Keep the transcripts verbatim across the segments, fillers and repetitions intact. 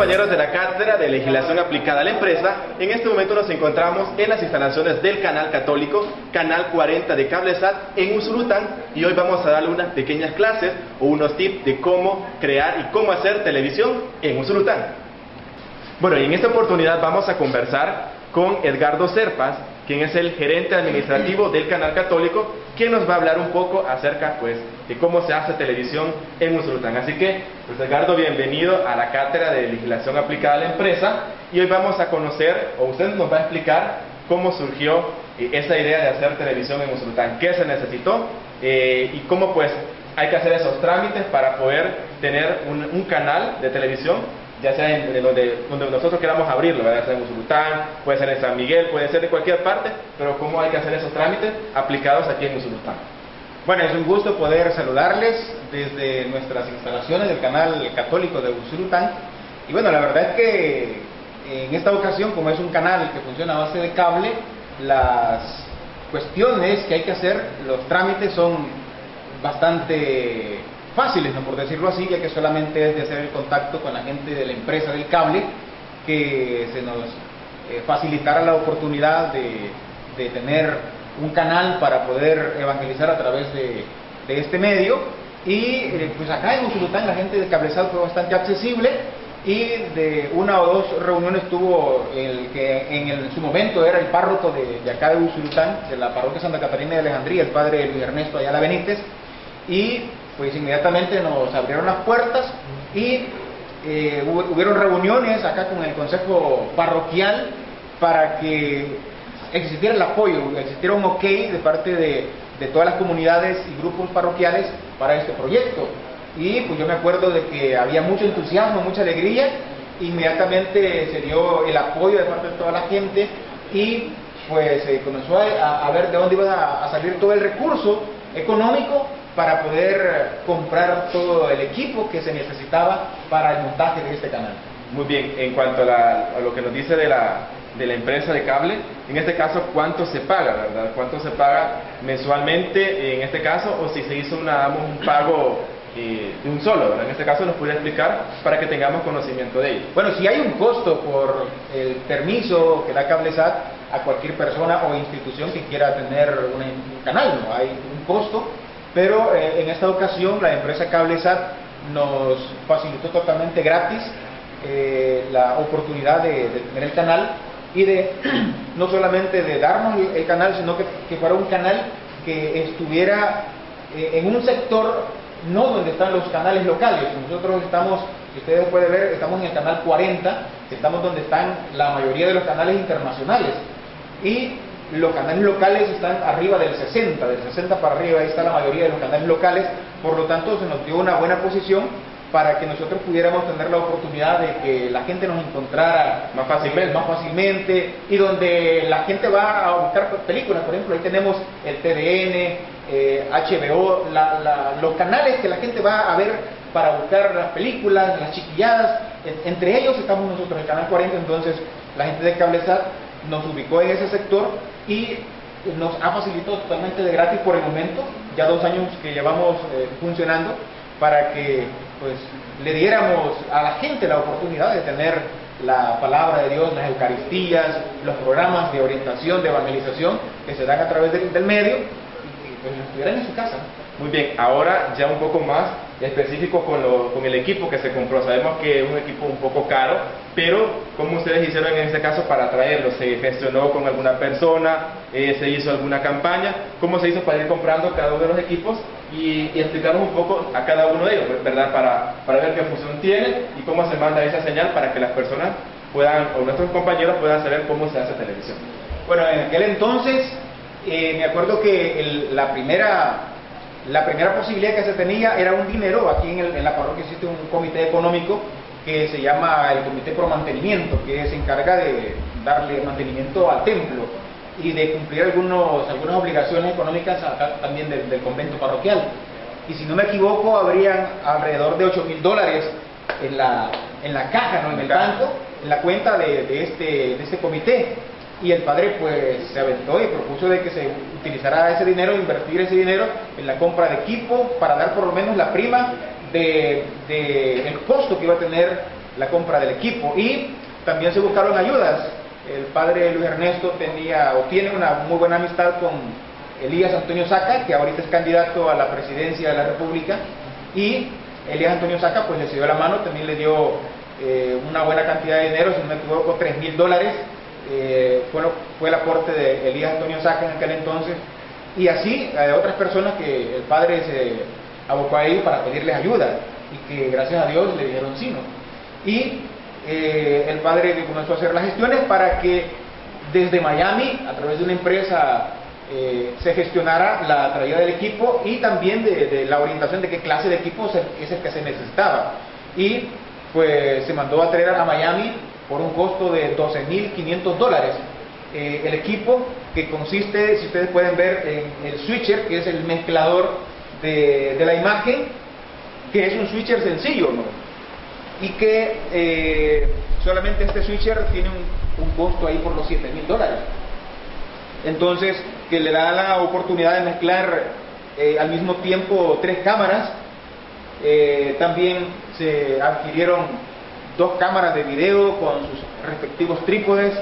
compañeros de la Cátedra de Legislación Aplicada a la Empresa, en este momento nos encontramos en las instalaciones del Canal Católico, Canal cuarenta de CableSat en Usulután, y hoy vamos a darle unas pequeñas clases o unos tips de cómo crear y cómo hacer televisión en Usulután. Bueno, y en esta oportunidad vamos a conversar con Edgardo Serpas, quien es el gerente administrativo del Canal Católico, quien nos va a hablar un poco acerca pues de cómo se hace televisión en Usulután. Así que, pues Edgardo, bienvenido a la Cátedra de Legislación Aplicada a la Empresa, y hoy vamos a conocer, o usted nos va a explicar cómo surgió eh, esa idea de hacer televisión en Usulután, qué se necesitó eh, y cómo pues hay que hacer esos trámites para poder tener un, un canal de televisión, ya sea en, en donde, donde nosotros queramos abrirlo, ¿verdad? Sea en Usulután, puede ser en San Miguel, puede ser de cualquier parte, pero cómo hay que hacer esos trámites aplicados aquí en Usulután. Bueno, es un gusto poder saludarles desde nuestras instalaciones del Canal Católico de Usulután. Y bueno, la verdad es que en esta ocasión, como es un canal que funciona a base de cable, las cuestiones que hay que hacer, los trámites son bastante fáciles, ¿no? Por decirlo así, ya que solamente es de hacer el contacto con la gente de la empresa del cable, que se nos eh, facilitara la oportunidad de, de tener un canal para poder evangelizar a través de, de este medio. Y eh, pues acá en Usulután la gente de CableSat fue bastante accesible, y de una o dos reuniones tuvo el que en, el, en su momento era el párroco de, de acá de Usulután, de la parroquia Santa Catarina de Alejandría, el padre Luis Ernesto Ayala Benítez, y pues inmediatamente nos abrieron las puertas y eh, hubieron reuniones acá con el consejo parroquial para que existiera el apoyo, existiera un ok de parte de, de todas las comunidades y grupos parroquiales para este proyecto. Y pues yo me acuerdo de que había mucho entusiasmo, mucha alegría. Inmediatamente se dio el apoyo de parte de toda la gente y pues se eh, comenzó a, a ver de dónde iba a, a salir todo el recurso económico para poder comprar todo el equipo que se necesitaba para el montaje de este canal. Muy bien, en cuanto a, la, a lo que nos dice de la, de la empresa de cable, en este caso, ¿cuánto se paga, verdad? ¿Cuánto se paga mensualmente en este caso? O si se hizo una, un pago eh, de un solo, ¿verdad? En este caso nos puede explicar para que tengamos conocimiento de ello. Bueno, si hay un costo por el permiso que da CableSat a cualquier persona o institución que quiera tener una, un canal, ¿no? Hay un costo. Pero eh, en esta ocasión la empresa CableSat nos facilitó totalmente gratis eh, la oportunidad de, de tener el canal, y de no solamente de darnos el, el canal, sino que, que fuera un canal que estuviera eh, en un sector no donde están los canales locales. Nosotros estamos, si ustedes pueden ver, estamos en el canal cuarenta, estamos donde están la mayoría de los canales internacionales, y los canales locales están arriba del sesenta, del sesenta para arriba, ahí está la mayoría de los canales locales. Por lo tanto, se nos dio una buena posición para que nosotros pudiéramos tener la oportunidad de que la gente nos encontrara más fácilmente, más fácilmente y donde la gente va a buscar películas. Por ejemplo, ahí tenemos el T D N, eh, H B O, la, la, los canales que la gente va a ver para buscar las películas, las chiquilladas. Entre ellos estamos nosotros, el canal cuarenta. Entonces la gente de CableSat nos ubicó en ese sector y nos ha facilitado totalmente de gratis por el momento, ya dos años que llevamos eh, funcionando, para que pues le diéramos a la gente la oportunidad de tener la palabra de Dios, las eucaristías, los programas de orientación, de evangelización que se dan a través del, del medio, y que pues estuvieran en su casa. Muy bien, ahora ya un poco más específico con, lo, con el equipo que se compró. Sabemos que es un equipo un poco caro, pero ¿cómo ustedes hicieron en este caso para traerlo? ¿Se gestionó con alguna persona? Eh, ¿Se hizo alguna campaña? ¿Cómo se hizo para ir comprando cada uno de los equipos? Y, y explicarnos un poco a cada uno de ellos, ¿verdad? Para, para ver qué función tiene y cómo se manda esa señal para que las personas puedan, o nuestros compañeros puedan saber cómo se hace televisión. Bueno, en aquel entonces eh, me acuerdo que el, la primera... La primera posibilidad que se tenía era un dinero. Aquí en, el, en la parroquia existe un comité económico que se llama el Comité Pro Mantenimiento, que se encarga de darle mantenimiento al templo y de cumplir algunos, algunas obligaciones económicas acá también del, del convento parroquial. Y si no me equivoco, habrían alrededor de ocho mil dólares en la, en la caja, ¿no? En el banco, en la cuenta de, de, este, de este comité. Y el padre pues se aventó y propuso de que se utilizara ese dinero, invertir ese dinero en la compra de equipo para dar por lo menos la prima de, de el costo que iba a tener la compra del equipo. Y también se buscaron ayudas. El padre Luis Ernesto tenía o tiene una muy buena amistad con Elías Antonio Saca, que ahorita es candidato a la presidencia de la República, y Elías Antonio Saca pues le dio la mano, también le dio eh, una buena cantidad de dinero, si no me equivoco, tres mil dólares, eh, fue, lo, fue el aporte de Elías Antonio Saca en aquel entonces, y así eh, otras personas que el padre se abocó a ellos para pedirles ayuda, y que gracias a Dios le dijeron sí, ¿no? Y eh, el padre comenzó a hacer las gestiones para que desde Miami, a través de una empresa, eh, se gestionara la traída del equipo y también de, de la orientación de qué clase de equipo es el que se necesitaba. Y pues se mandó a traer a Miami por un costo de doce mil quinientos dólares. Eh, el equipo, que consiste, si ustedes pueden ver, en el switcher, que es el mezclador de, de la imagen, que es un switcher sencillo, ¿no? Y que eh, solamente este switcher tiene un, un costo ahí por los siete mil dólares. Entonces, que le da la oportunidad de mezclar eh, al mismo tiempo tres cámaras. Eh, también se adquirieron dos cámaras de video con sus respectivos trípodes,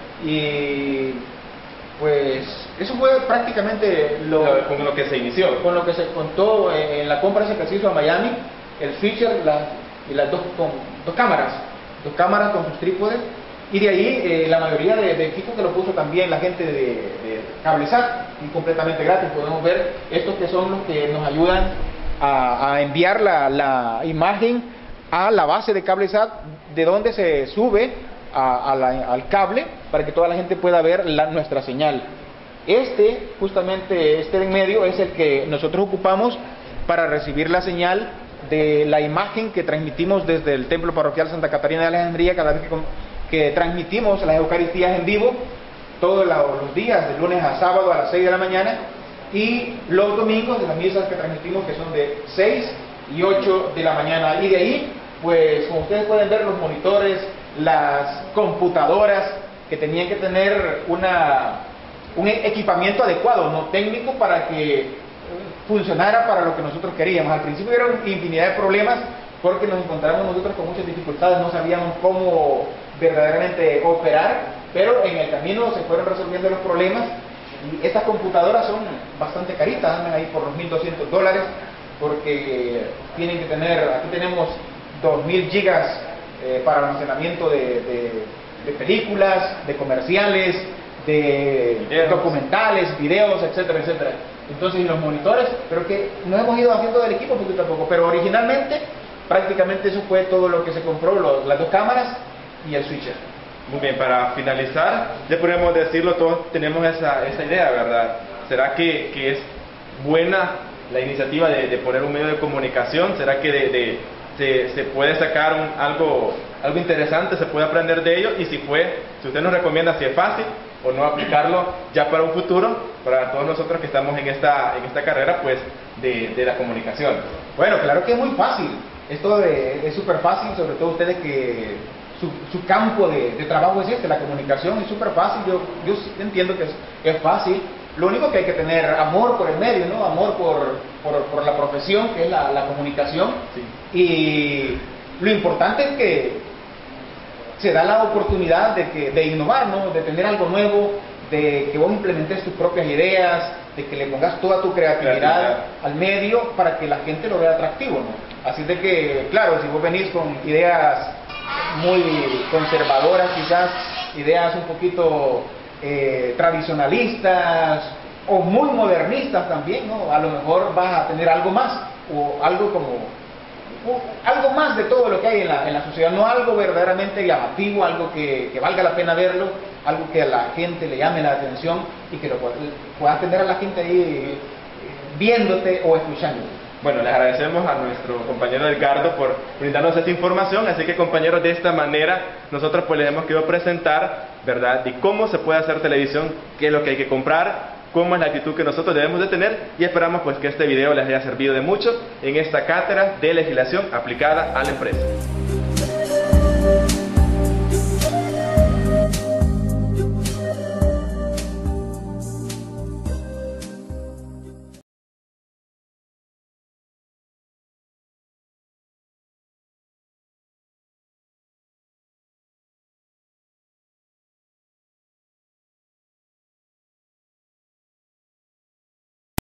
y pues eso fue prácticamente lo, con lo que se inició, con lo que se contó en la compra ese que se hizo a Miami, el switcher la, y las dos, con, dos cámaras, dos cámaras con sus trípodes, y de ahí eh, la mayoría de, de equipos que lo puso también la gente de, de CableSat, y completamente gratis. Podemos ver estos que son los que nos ayudan a, a enviar la, la imagen a la base de CableSat, de donde se sube a, a la, al cable, para que toda la gente pueda ver la, nuestra señal. Este, justamente este de en medio, es el que nosotros ocupamos para recibir la señal de la imagen que transmitimos desde el Templo Parroquial Santa Catarina de Alejandría, cada vez que, que transmitimos las Eucaristías en vivo, todos los días, de lunes a sábado a las seis de la mañana, y los domingos de las misas que transmitimos, que son de seis y ocho de la mañana. Y de ahí, pues como ustedes pueden ver, los monitores, las computadoras, que tenían que tener una, un equipamiento adecuado, no técnico, para que funcionara para lo que nosotros queríamos. Al principio era una infinidad de problemas, porque nos encontramos nosotros con muchas dificultades, no sabíamos cómo verdaderamente operar, pero en el camino se fueron resolviendo los problemas. Y estas computadoras son bastante caritas, andan ahí por los mil doscientos dólares, porque tienen que tener, aquí tenemos dos mil gigas eh, para almacenamiento de, de, de películas, de comerciales, de videos, documentales, videos, etcétera, etcétera. Entonces, y los monitores, pero que nos hemos ido haciendo del equipo poquito a poco, pero originalmente prácticamente eso fue todo lo que se compró, los, las dos cámaras y el switcher. Muy bien, para finalizar, ya podemos decirlo, todos tenemos esa, esa idea, ¿verdad? ¿Será que, que es buena la iniciativa de, de poner un medio de comunicación? ¿Será que de, de, se, se puede sacar un, algo, algo interesante, se puede aprender de ello? Y si fue, si usted nos recomienda si es fácil o no aplicarlo ya para un futuro, para todos nosotros que estamos en esta, en esta carrera pues de, de la comunicación. Bueno, claro que es muy fácil, esto de, es súper fácil, sobre todo ustedes que su, su campo de, de trabajo es este, la comunicación, es súper fácil. Yo, yo entiendo que es, es fácil. Lo único que hay que tener amor por el medio, ¿no? Amor por, por, por la profesión, que es la, la comunicación. Sí. Y lo importante es que se da la oportunidad de, que, de innovar, ¿no? De tener algo nuevo, de que vos implementes tus propias ideas, de que le pongas toda tu creatividad, creatividad al medio para que la gente lo vea atractivo, ¿no? Así de que, claro, si vos venís con ideas muy conservadoras, quizás ideas un poquito eh, tradicionalistas o muy modernistas también, ¿no? A lo mejor vas a tener algo más, o algo como o algo más de todo lo que hay en la, en la sociedad, no algo verdaderamente llamativo, algo que, que valga la pena verlo, algo que a la gente le llame la atención y que lo puedas tener a la gente ahí viéndote o escuchándote. Bueno, les agradecemos a nuestro compañero Edgardo por brindarnos esta información, así que compañeros, de esta manera nosotros pues les hemos querido presentar, ¿verdad?, de cómo se puede hacer televisión, qué es lo que hay que comprar, cómo es la actitud que nosotros debemos de tener, y esperamos pues que este video les haya servido de mucho en esta cátedra de legislación aplicada a la empresa.